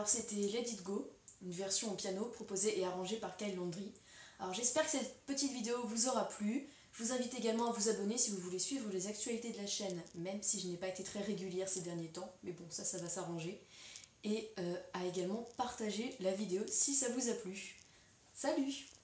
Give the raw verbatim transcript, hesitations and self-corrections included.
Alors c'était Let It Go, une version au piano proposée et arrangée par Kyle Landry. Alors j'espère que cette petite vidéo vous aura plu. Je vous invite également à vous abonner si vous voulez suivre les actualités de la chaîne, même si je n'ai pas été très régulière ces derniers temps, mais bon, ça, ça va s'arranger. Et euh, à également partager la vidéo si ça vous a plu. Salut!